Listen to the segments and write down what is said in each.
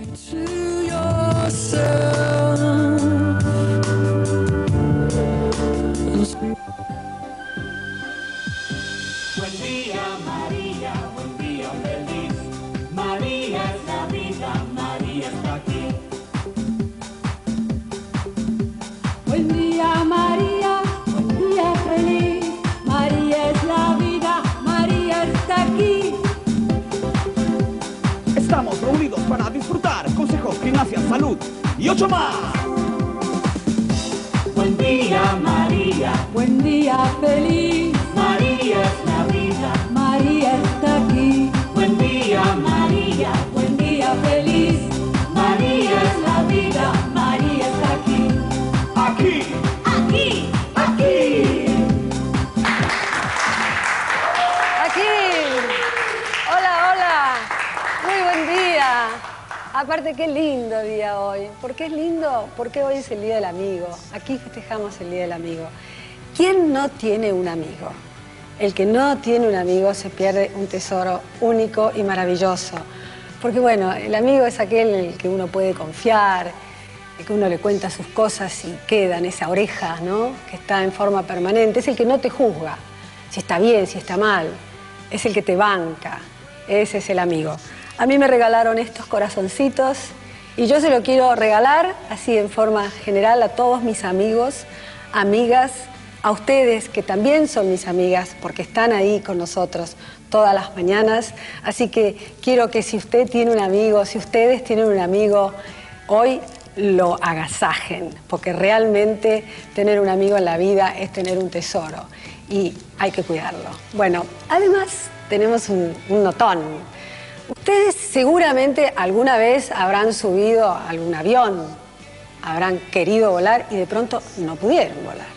Buen día María, buen día feliz. María es la vida, María está aquí. Buen día María, buen día feliz. María es la vida, María está aquí. Estamos reunidos para disfrutar consejos, gimnasia, salud y 8 más. Buen día María, Buen día feliz. María es la vida. María está aquí. Buen día María, Buen día feliz. María es la vida. María está aquí. Aquí. Aquí. Aquí. Aquí. Hola, hola. Muy buen día. Aparte, qué lindo día hoy. ¿Por qué es lindo? Porque hoy es el Día del Amigo. Aquí festejamos el Día del Amigo. ¿Quién no tiene un amigo? El que no tiene un amigo se pierde un tesoro único y maravilloso. Porque bueno, el amigo es aquel en el que uno puede confiar, el que uno le cuenta sus cosas y queda en esa oreja, ¿no? Que está en forma permanente. Es el que no te juzga, si está bien, si está mal. Es el que te banca. Ese es el amigo. A mí me regalaron estos corazoncitos y yo se lo quiero regalar así en forma general a todos mis amigos, amigas, a ustedes que también son mis amigas porque están ahí con nosotros todas las mañanas. Así que quiero que si usted tiene un amigo, si ustedes tienen un amigo, hoy lo agasajen, porque realmente tener un amigo en la vida es tener un tesoro y hay que cuidarlo. Bueno, además tenemos un notón. Ustedes seguramente alguna vez habrán subido a algún avión, habrán querido volar y de pronto no pudieron volar.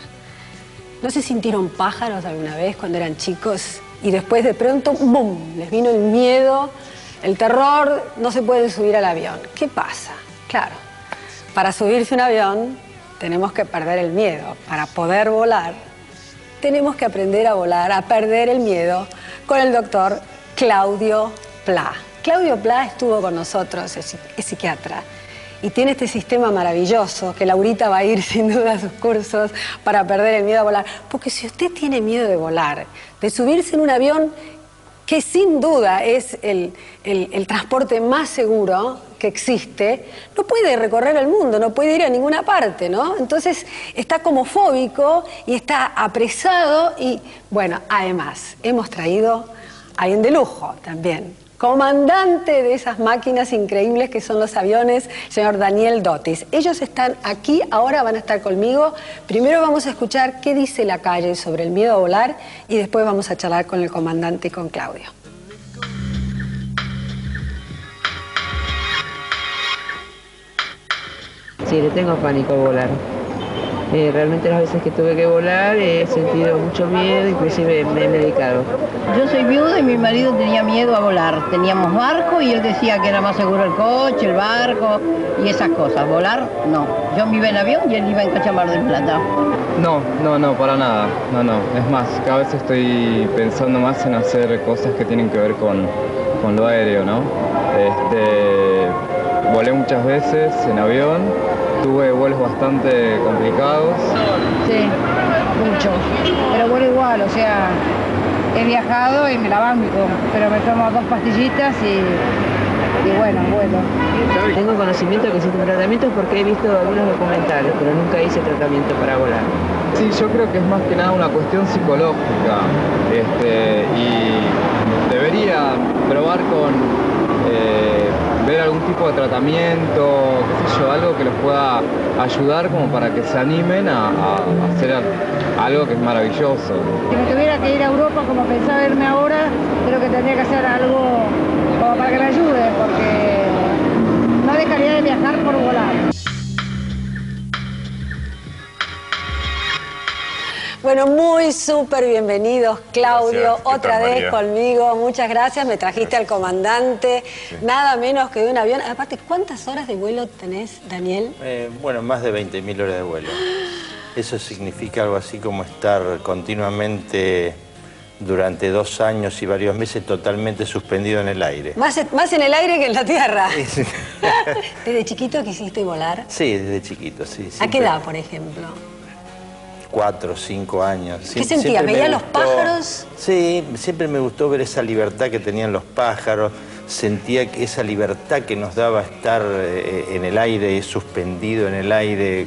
¿No se sintieron pájaros alguna vez cuando eran chicos y después de pronto, ¡bum!, les vino el miedo, el terror, no se pueden subir al avión? ¿Qué pasa? Claro, para subirse a un avión tenemos que perder el miedo. Para poder volar tenemos que aprender a volar, a perder el miedo con el doctor Claudio Pla. Claudio Pla estuvo con nosotros, es psiquiatra, y tiene este sistema maravilloso que Laurita va a ir sin duda a sus cursos para perder el miedo a volar. Porque si usted tiene miedo de volar, de subirse en un avión que sin duda es el transporte más seguro que existe, no puede recorrer el mundo, no puede ir a ninguna parte, ¿no? Entonces está como fóbico y está apresado y, bueno, además hemos traído a alguien de lujo también, comandante de esas máquinas increíbles que son los aviones, el señor Daniel Dotis. Ellos están aquí, ahora van a estar conmigo. Primero vamos a escuchar qué dice la calle sobre el miedo a volar y después vamos a charlar con el comandante y con Claudio. Sí, le tengo pánico a volar. Realmente las veces que tuve que volar he sentido mucho miedo, inclusive me he medicado. Yo soy viuda y mi marido tenía miedo a volar. Teníamos barco y él decía que era más seguro el coche, el barco y esas cosas. Volar, no. Yo me iba en avión y él iba en Cochamar del Plata. No, para nada. No. Es más, cada vez estoy pensando más en hacer cosas que tienen que ver con lo aéreo, ¿no? Volé muchas veces en avión, tuve vuelos bastante complicados. Sí, mucho. Pero vuelo igual, o sea, he viajado y me la banco, pero me tomo 2 pastillitas y bueno, vuelo. Tengo conocimiento de que existen tratamientos porque he visto algunos documentales, pero nunca hice tratamiento para volar. Sí, yo creo que es más que nada una cuestión psicológica y debería probar con ver algún tipo de tratamiento, qué sé yo, algo que los pueda ayudar como para que se animen a hacer algo que es maravilloso. Si me tuviera que ir a Europa como pensaba irme ahora, creo que tendría que hacer algo como para que me ayude, porque no dejaría de viajar por volar. Bueno, muy súper bienvenidos, Claudio, Gracias. otra ¿Qué tal, vez María? conmigo. Muchas gracias, me trajiste al comandante, nada menos que de un avión. Aparte, ¿cuántas horas de vuelo tenés, Daniel? Bueno, más de 20.000 horas de vuelo. Eso significa algo así como estar continuamente durante 2 años y varios meses totalmente suspendido en el aire. Más en el aire que en la tierra. ¿Desde chiquito quisiste volar? Sí, desde chiquito, sí. ¿A qué edad, por ejemplo? 4 o 5 años. ¿Qué sentías? ¿Veías los pájaros? Sí, siempre me gustó ver esa libertad que tenían los pájaros. Sentía que esa libertad que nos daba estar en el aire, suspendido en el aire,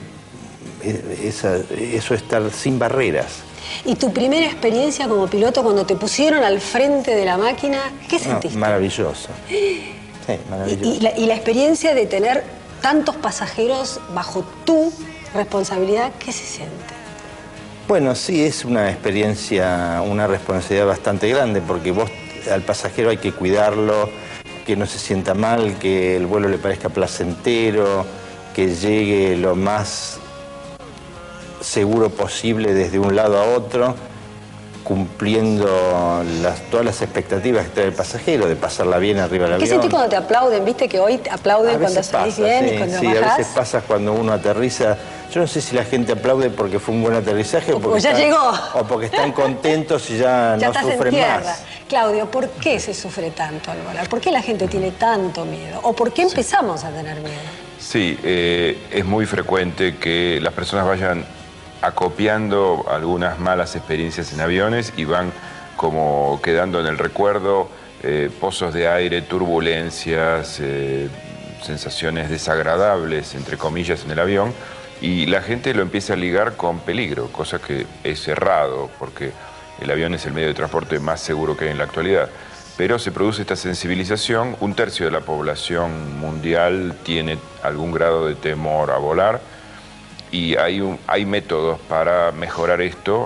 eso estar sin barreras. ¿Y tu primera experiencia como piloto cuando te pusieron al frente de la máquina, qué sentiste? Maravilloso. Sí, maravilloso. ¿Y la experiencia de tener tantos pasajeros bajo tu responsabilidad, qué se siente? Bueno, sí, es una experiencia, una responsabilidad bastante grande, porque vos al pasajero hay que cuidarlo, que no se sienta mal, que el vuelo le parezca placentero, que llegue lo más seguro posible desde un lado a otro, cumpliendo todas las expectativas que trae el pasajero, de pasarla bien arriba del avión. ¿Qué sentís cuando te aplauden? ¿Viste que hoy te aplauden cuando salís bien y cuando bajás? Sí, a veces pasa cuando uno aterriza. Yo no sé si la gente aplaude porque fue un buen aterrizaje o porque están contentos y ya no sufren más. Claudio, ¿por qué se sufre tanto al volar? ¿Por qué la gente tiene tanto miedo? ¿O por qué empezamos a tener miedo? Sí, es muy frecuente que las personas vayan acopiando algunas malas experiencias en aviones y van como quedando en el recuerdo pozos de aire, turbulencias, sensaciones desagradables, entre comillas, en el avión, y la gente lo empieza a ligar con peligro, cosa que es errado, porque el avión es el medio de transporte más seguro que hay en la actualidad. Pero se produce esta sensibilización, 1/3 de la población mundial tiene algún grado de temor a volar, y hay métodos para mejorar esto.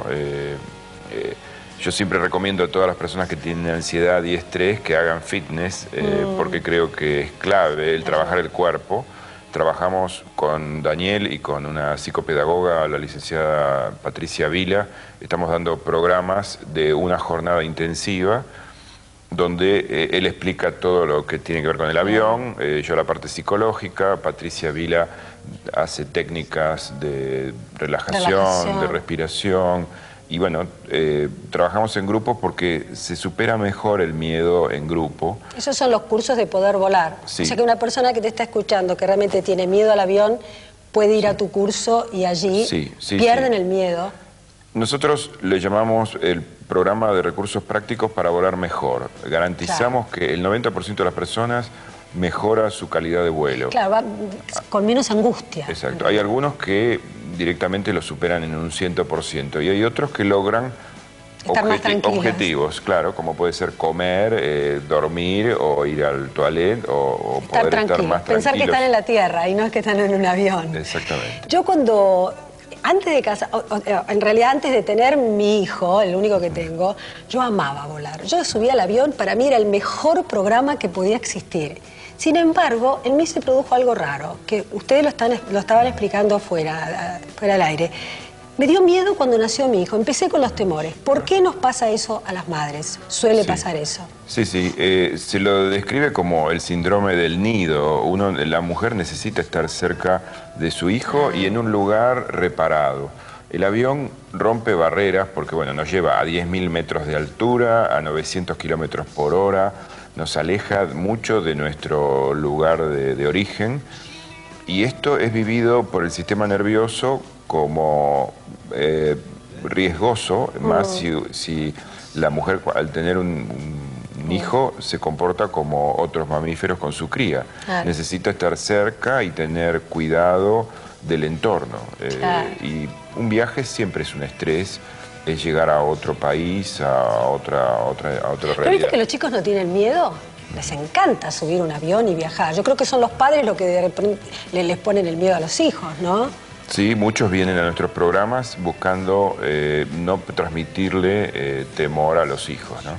Yo siempre recomiendo a todas las personas que tienen ansiedad y estrés que hagan fitness, porque creo que es clave el trabajar el cuerpo. Trabajamos con Daniel y con una psicopedagoga, la licenciada Patricia Vila. Estamos dando programas de una jornada intensiva donde él explica todo lo que tiene que ver con el avión, yo la parte psicológica, Patricia Vila hace técnicas de relajación, de respiración, y bueno, trabajamos en grupos porque se supera mejor el miedo en grupo. Esos son los cursos de poder volar. Sí. O sea que una persona que te está escuchando, que realmente tiene miedo al avión, puede ir a tu curso y allí pierden el miedo. Nosotros le llamamos el programa de recursos prácticos para volar mejor. Garantizamos que el 90% de las personas mejora su calidad de vuelo. Claro, va con menos angustia. Exacto. Hay algunos que directamente lo superan en un 100% y hay otros que logran objetivos, claro, como puede ser comer, dormir o ir al toilet o poder estar más tranquilos. Pensar que están en la tierra y no es que están en un avión. Exactamente. Yo cuando... Antes de casar, en realidad antes de tener mi hijo, el único que tengo, yo amaba volar. Yo subía al avión, para mí era el mejor programa que podía existir. Sin embargo, en mí se produjo algo raro, que ustedes lo estaban explicando fuera del aire. Me dio miedo cuando nació mi hijo, empecé con los temores. ¿Por qué nos pasa eso a las madres? Suele pasar eso. Sí, se lo describe como el síndrome del nido. La mujer necesita estar cerca de su hijo y en un lugar reparado. El avión rompe barreras porque, bueno, nos lleva a 10.000 metros de altura, a 900 kilómetros por hora, nos aleja mucho de nuestro lugar de origen, y esto es vivido por el sistema nervioso como riesgoso, más si la mujer al tener un hijo se comporta como otros mamíferos con su cría. Claro. Necesita estar cerca y tener cuidado del entorno. Y un viaje siempre es un estrés, es llegar a otro país, a otra realidad. ¿Pero viste que los chicos no tienen miedo? Les encanta subir un avión y viajar. Yo creo que son los padres los que les ponen el miedo a los hijos, ¿no? Sí, muchos vienen a nuestros programas buscando no transmitirle temor a los hijos, ¿no?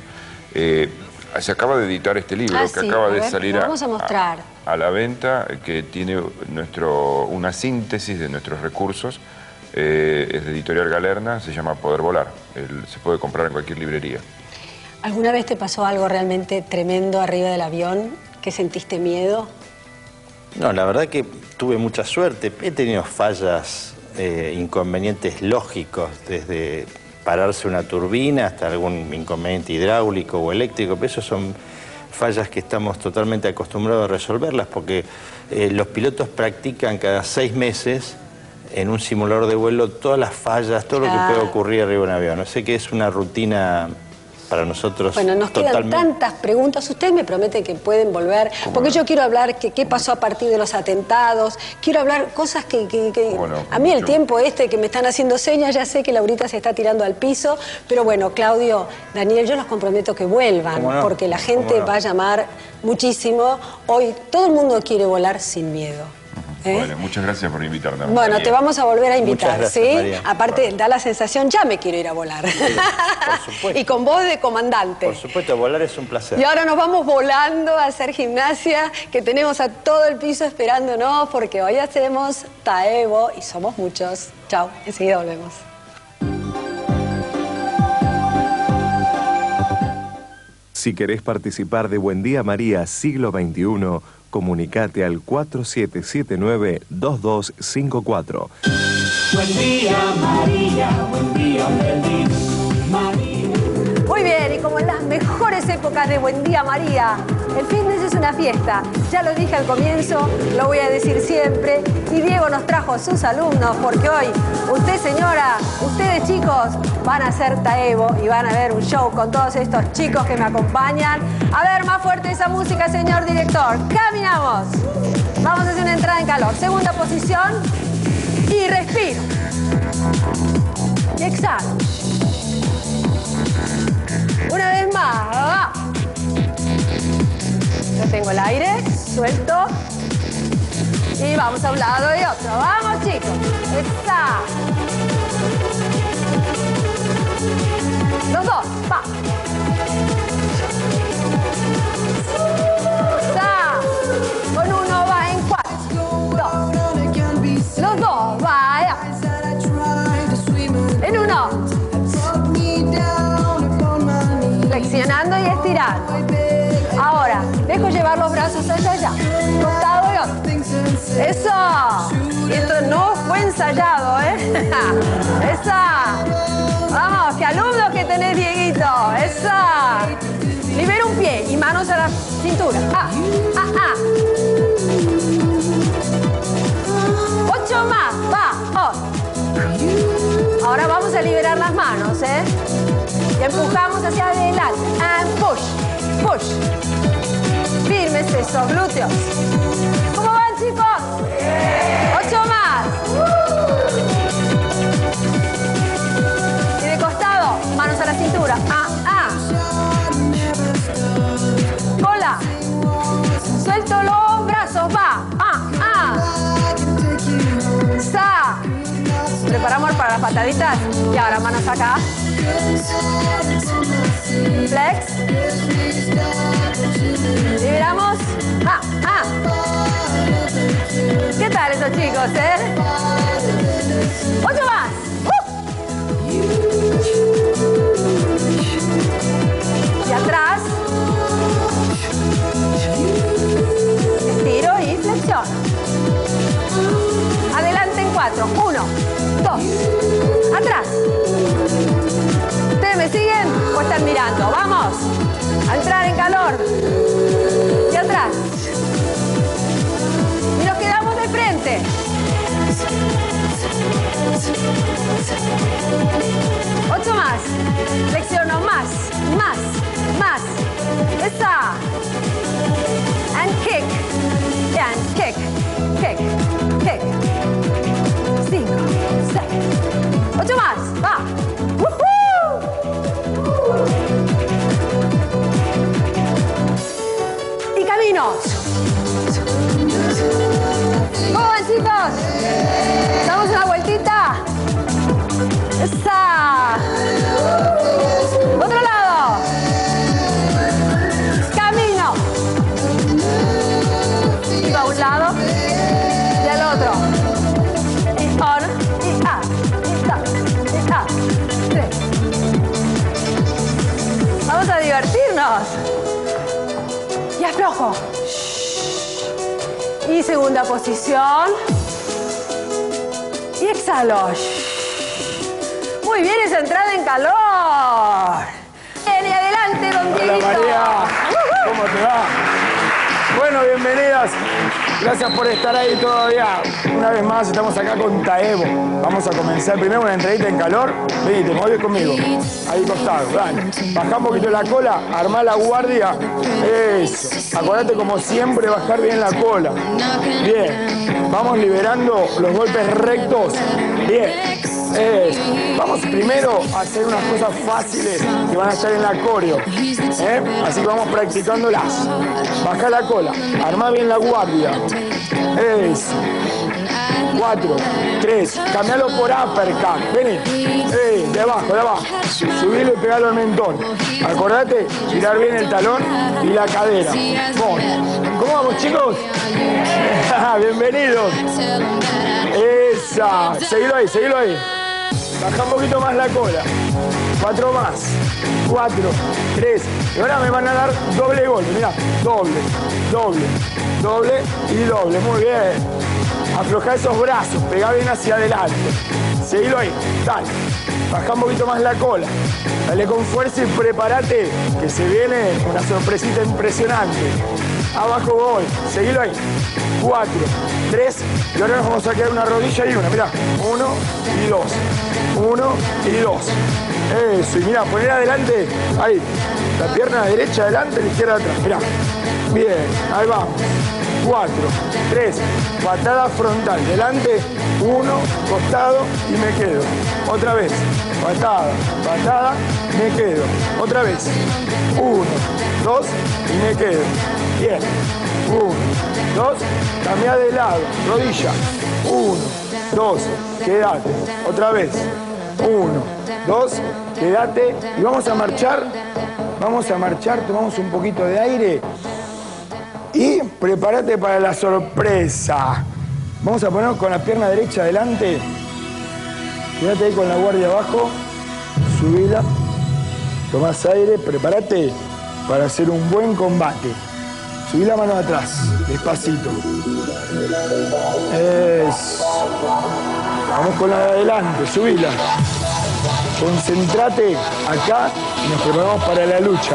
Se acaba de editar este libro que acaba de salir a la venta, que tiene una síntesis de nuestros recursos. Es de Editorial Galerna, se llama Poder Volar. Se puede comprar en cualquier librería. ¿Alguna vez te pasó algo realmente tremendo arriba del avión? ¿Que sentiste miedo? No, la verdad que tuve mucha suerte. He tenido fallas, inconvenientes lógicos, desde pararse una turbina, hasta algún inconveniente hidráulico o eléctrico, pero eso son fallas que estamos totalmente acostumbrados a resolverlas porque los pilotos practican cada 6 meses en un simulador de vuelo todas las fallas, todo lo que puede ocurrir arriba de un avión. Sé que es una rutina para nosotros. Bueno, nos quedan tantas preguntas. Ustedes me prometen que pueden volver, porque yo quiero hablar qué pasó a partir de los atentados, quiero hablar cosas que a mí el tiempo que me están haciendo señas, ya sé que Laurita se está tirando al piso, pero bueno, Claudio, Daniel, yo los comprometo que vuelvan, porque la gente va a llamar muchísimo. Hoy todo el mundo quiere volar sin miedo. Bueno, muchas gracias por invitarnos. Bueno, María, te vamos a volver a invitar, gracias, ¿sí? María. Aparte, da la sensación, ya me quiero ir a volar. Sí, por supuesto. Y con voz de comandante. Por supuesto, volar es un placer. Y ahora nos vamos volando a hacer gimnasia, que tenemos a todo el piso esperándonos, porque hoy hacemos Taebo y somos muchos. Chao, enseguida volvemos. Si querés participar de Buen Día María Siglo XXI, comunicate al 4779-2254. Buen día María, buen día feliz María. Muy bien, y como en las mejores épocas de Buen Día María, el fitness es una fiesta. Ya lo dije al comienzo, lo voy a decir siempre. Y Diego nos trajo a sus alumnos porque hoy, usted señora, ustedes chicos, van a hacer Taebo y van a ver un show con todos estos chicos que me acompañan. A ver, más fuerte esa música, señor director. Caminamos. Vamos a hacer una entrada en calor. Segunda posición. Y respiro. Y exhalo. Una vez más. Va. Yo tengo el aire, suelto. Y vamos a un lado y otro. Vamos, chicos. Está. Los dos. Va. Está. Con uno va en 4. 2. Los dos. Vaya. En uno. Flexionando y estirando. Ahora, dejo llevar los brazos hacia allá. Costado y otro. ¡Eso! Esto no fue ensayado, ¿eh? ¡Esa! Vamos, qué alumnos que tenés, Dieguito. ¡Esa! Libera un pie y manos a la cintura. ¡Ah! ¡Ah! ¡Ah! 8 más. ¡Va! ¡Oh! Ahora vamos a liberar las manos, ¿eh? Y empujamos hacia adelante. And push. Push. Firmes esos glúteos. ¿Cómo van, chicos? 8 más. Y de costado, manos a la cintura. Ah, ah. Cola. Suelto los brazos. Va. Ah, ah. Sa. Preparamos para las pataditas. Y ahora manos acá. Flex. Liberamos. Ah, ah. ¿Qué tal esos chicos, 8 más. Y atrás. Estiro y flexiono. Adelante en 4. 1, 2. Atrás. ¿Ustedes me siguen o están mirando? ¡Vamos! A entrar en calor. Y atrás. Y nos quedamos de frente. Ocho más. Flexiono más, más, más. Esa. And kick. And kick. Kick. Kick. 5, 6. 8 más. Va. Y camino. ¿Cómo van, chicos? ¿Damos una vueltita? ¡Esa! Otro lado. Camino. Y va a un lado y al otro. Y on, y up, y up, y up. 3. Vamos a divertirnos. Y aflojo. Y segunda posición. Y exhalo. Muy bien esa entrada en calor. Bien, y adelante, don Dieguito. Hola María, ¿cómo te va? Bueno, bienvenidas. Gracias por estar ahí todavía. Una vez más estamos acá con Taevo. Vamos a comenzar primero una entradita en calor. Venite, mueve conmigo. Ahí costado, dale. Bajá un poquito la cola, armá la guardia. Eso. Acordate como siempre bajar bien la cola. Bien. Vamos liberando los golpes rectos. Bien. Vamos primero a hacer unas cosas fáciles que van a estar en la coreo. Así que vamos practicándolas. Baja la cola, armá bien la guardia. Eso. 4, 3, cambialo por uppercut. Vení. De abajo, de abajo. Subilo y pegalo al mentón. Acordate, girar bien el talón y la cadera. ¿Cómo vamos, chicos? Bienvenidos. Esa. Seguilo ahí, seguilo ahí. Baja un poquito más la cola. 4 más. 4, 3. Y ahora me van a dar doble golpe. Mirá, doble, doble, doble y doble. Muy bien. Afloja esos brazos, pega bien hacia adelante. Seguilo ahí, dale. Baja un poquito más la cola. Dale con fuerza y prepárate, que se viene una sorpresita impresionante. Abajo voy, seguilo ahí. 4, 3, y ahora nos vamos a quedar una rodilla y una. Mirá, 1 y 2. 1 y 2. Eso, y mirá, poner adelante, ahí. La pierna derecha adelante, la izquierda atrás. Mirá. Bien, ahí vamos. 4, 3, patada frontal, delante, 1, costado y me quedo. Otra vez, patada, patada, me quedo. Otra vez, 1, 2 y me quedo. Bien, 1, 2, cambia de lado, rodilla, 1, 2, quédate. Otra vez, 1, 2, quédate y vamos a marchar, tomamos un poquito de aire. Y prepárate para la sorpresa. Vamos a ponernos con la pierna derecha adelante. Quédate ahí con la guardia abajo. Subila. Tomás aire. Prepárate para hacer un buen combate. Subí la mano atrás. Despacito. Eso. Vamos con la de adelante. Subila. Concentrate acá y nos preparamos para la lucha,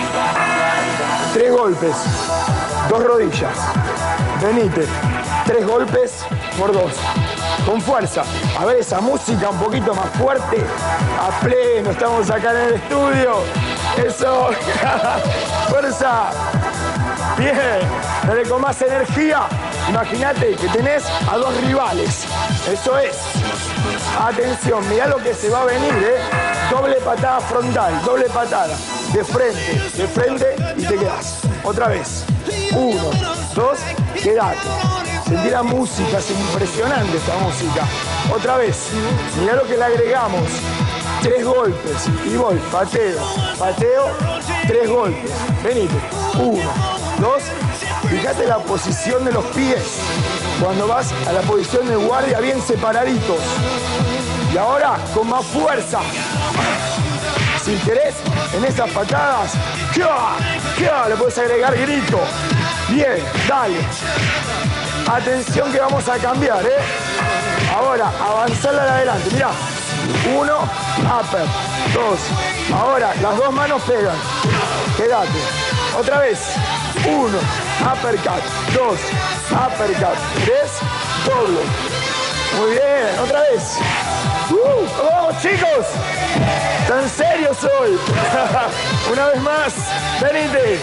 3 golpes. 2 rodillas. Venite. 3 golpes por 2. Con fuerza. A ver esa música un poquito más fuerte. A pleno. Estamos acá en el estudio. Eso. Fuerza. Bien. Dale con más energía. Imagínate que tenés a 2 rivales. Eso es. Atención. Mirá lo que se va a venir, Doble patada frontal. Doble patada. De frente y te quedás. Otra vez. 1, 2, quédate. Sentí la música, es impresionante esta música. Otra vez, mirá lo que le agregamos. 3 golpes y voy, pateo, pateo, 3 golpes. Venite, 1, 2, fíjate la posición de los pies. Cuando vas a la posición de guardia bien separaditos. Y ahora con más fuerza. Si querés, en esas patadas, le puedes agregar grito. Bien, dale. Atención que vamos a cambiar, Ahora, avanzar a adelante. Mirá. 1, upper. 2. Ahora, las 2 manos pegan. Quédate. Otra vez. 1, uppercut. 2, uppercut. 3, doble. Muy bien, otra vez. ¡Vamos, chicos! ¿Tan serios hoy? Una vez más. Venite.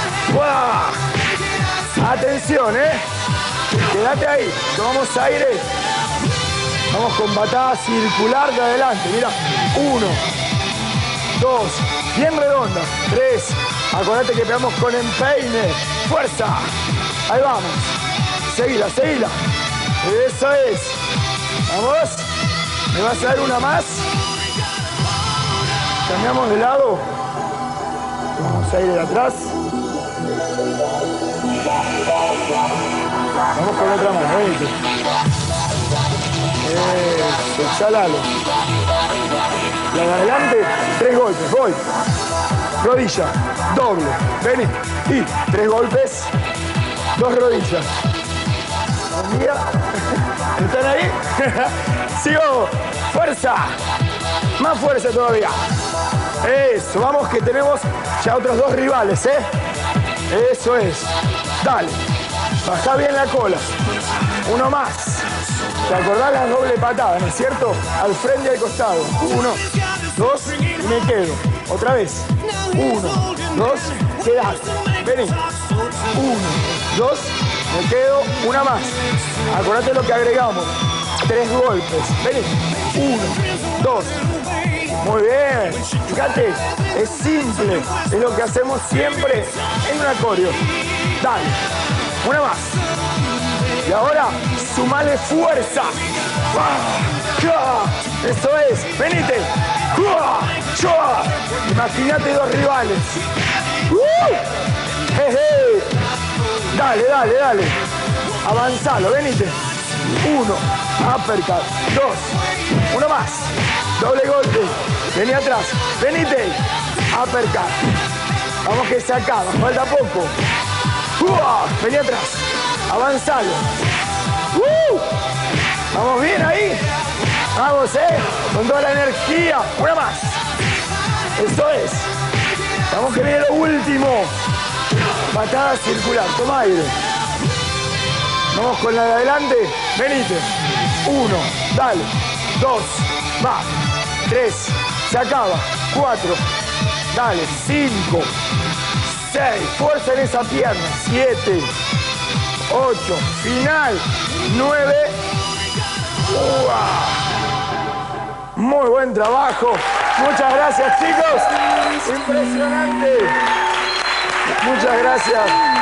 ¡Wow! Atención, Quédate ahí. Tomamos aire. Vamos con patada circular de adelante. Mira. 1, 2. Bien redonda. 3. Acordate que pegamos con empeine. ¡Fuerza! Ahí vamos. Seguila, seguila. Eso es. Vamos. ¿Me vas a dar una más? Cambiamos de lado. Vamos a ir de atrás. Vamos con otra mano, venite. Eso, exhalalo. La de adelante, 3 golpes, voy. Rodilla, doble, vení. Y 3 golpes, 2 rodillas. Buen día. ¿Están ahí? Sigo. Fuerza. Más fuerza todavía. Eso, vamos que tenemos ya otros 2 rivales, ¿eh? Eso es. Dale. Bajá bien la cola. Uno más. ¿Te acordás la doble patada, no es cierto? Al frente y al costado. 1, 2 y me quedo. Otra vez. 1, 2, quedate. Vení. 1, 2, me quedo. Una más. Acordate lo que agregamos. 3 golpes. Vení. 1, 2. Muy bien. Fíjate, es simple. Es lo que hacemos siempre en un acorio. Dale. Una más. Y ahora, sumale fuerza. Eso es. Venite. Imagínate 2 rivales. Dale, dale, dale. Avanzalo, venite. 1, uppercut. 2, uno más. Doble golpe. Vení atrás. Venite. Uppercut. Vamos que se acaba. Falta poco. Vení atrás. Avanzalo. Vamos bien ahí. Vamos, con toda la energía. Una más. Eso es. Vamos que viene lo último. Patada circular. Toma aire. Vamos con la de adelante. Venite. 1, dale. 2, va. 3, se acaba. 4, dale. 5, 6, fuerza en esa pierna. 7, 8, final. 9. Muy buen trabajo. Muchas gracias, chicos. Impresionante. Muchas gracias.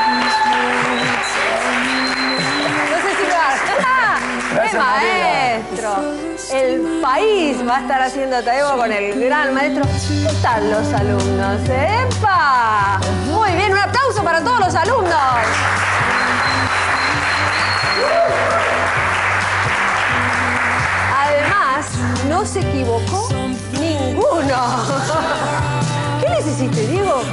No sé si ¡qué maestro! El país va a estar haciendo Taebo con el gran maestro. ¿Qué tal los alumnos? ¡Epa! Muy bien, un aplauso para todos los alumnos. Además, no se equivocó ninguno. ¿Qué les hiciste, Diego?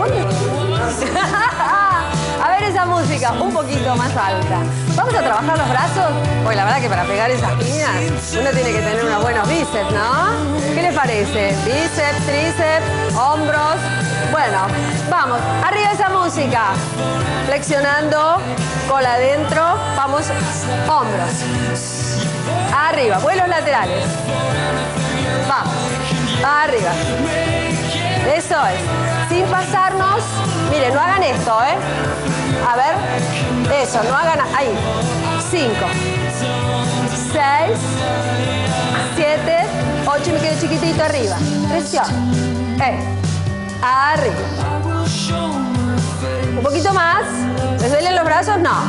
A ver esa música, un poquito más alta. Vamos a trabajar los brazos. Pues la verdad que para pegar esas piñas uno tiene que tener unos buenos bíceps, ¿no? ¿Qué les parece? Bíceps, tríceps, hombros. Bueno, vamos, arriba esa música. Flexionando, cola adentro. Vamos, hombros. Arriba, vuelos laterales. Vamos, arriba. Eso es. Sin pasarnos. Miren, no hagan esto, ¿eh? A ver. Eso, no hagan... Ahí. 5, 6, 7, 8 y me quedo chiquitito arriba. Presión. Arriba. Un poquito más. ¿Les duelen los brazos? No.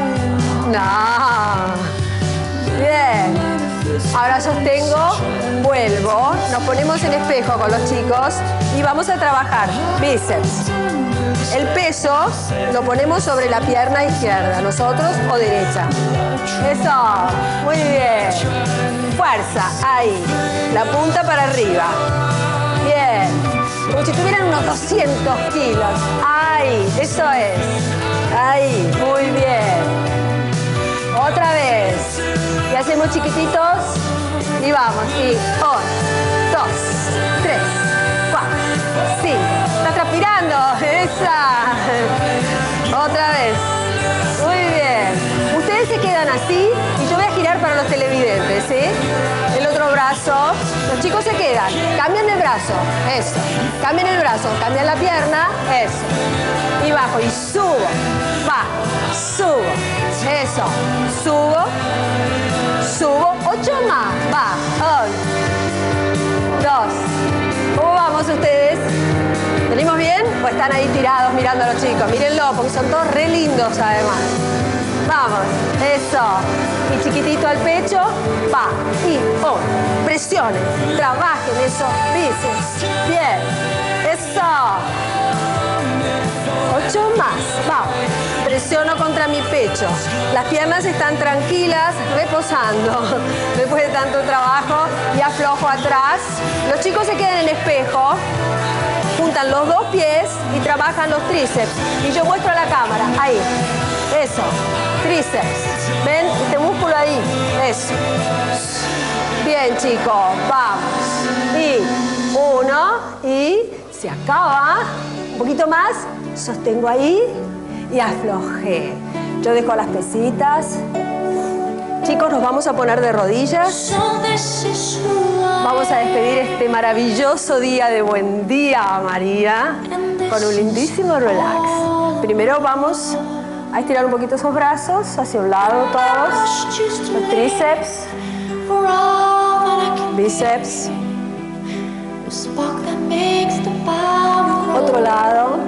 No. Bien. Ahora sostengo, vuelvo, nos ponemos en espejo con los chicos y vamos a trabajar bíceps. El peso lo ponemos sobre la pierna izquierda, nosotros o derecha. Eso, muy bien. Fuerza, ahí. La punta para arriba. Bien. Como si tuvieran unos 200 kilos. Ahí, eso es. Ahí, muy bien. Otra vez. Y hacemos chiquititos. Y vamos. Y 1, 2, 3, 4, 5. ¿Estás transpirando? Esa. Otra vez. Muy bien. Ustedes se quedan así y yo voy a girar para los televidentes, ¿sí? El otro brazo. Los chicos se quedan. Cambian el brazo. Eso. Cambian el brazo. Cambian la pierna. Eso. Y bajo. Y subo. Bajo. Subo. Eso. Subo. Subo. 8 más. Va. 1, 2. ¿Cómo vamos ustedes? ¿Venimos bien? ¿O están ahí tirados mirando a los chicos? Mírenlo, porque son todos re lindos además. Vamos. Eso. Y chiquitito al pecho. Va. Y 1. Presionen. Trabajen eso. Bíceps. Bien. Eso. 8 más. Vamos. Presiono contra mi pecho. Las piernas están tranquilas, reposando después de tanto trabajo y aflojo atrás. Los chicos se quedan en espejo, juntan los 2 pies y trabajan los tríceps. Y yo muestro a la cámara. Ahí. Eso. Tríceps. ¿Ven? Este músculo ahí. Eso. Bien, chicos. Vamos. y 1 y se acaba. Un poquito más, sostengo ahí y aflojé. Yo dejo las pesitas. Chicos, nos vamos a poner de rodillas. Vamos a despedir este maravilloso día de Buen Día María con un lindísimo relax. Primero vamos a estirar un poquito esos brazos hacia un lado todos. Los tríceps, bíceps. Otro lado.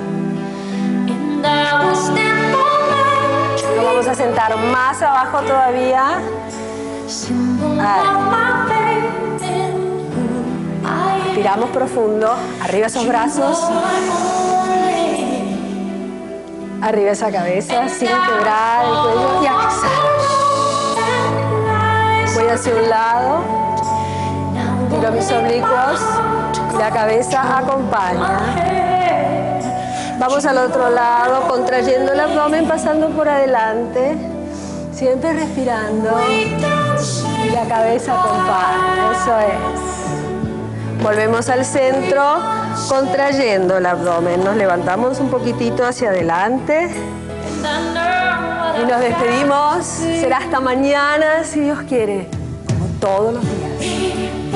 Nos vamos a sentar más abajo todavía. Inspiramos profundo. Arriba esos brazos. Arriba esa cabeza sin quebrar el cuello. Y exhalo. Voy hacia un lado. Tiro mis oblicuos. La cabeza acompaña. Vamos al otro lado, contrayendo el abdomen, pasando por adelante. Siempre respirando. Y la cabeza acompaña. Eso es. Volvemos al centro, contrayendo el abdomen. Nos levantamos un poquitito hacia adelante. Y nos despedimos. Será hasta mañana, si Dios quiere. Como todos los días.